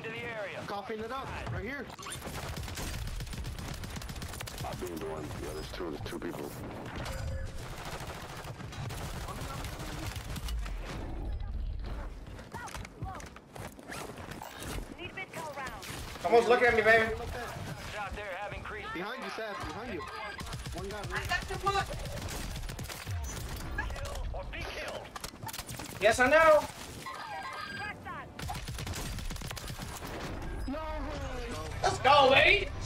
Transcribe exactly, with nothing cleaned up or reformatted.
to the area. Coughing it up, right here. I've been doing. Yeah, there's two. There's two people. Someone's looking at me, baby. Out there have increased. Behind you, Seth. Behind you. One guy. I got the book. Kill or be killed. Yes, I know. No. Let's go, baby.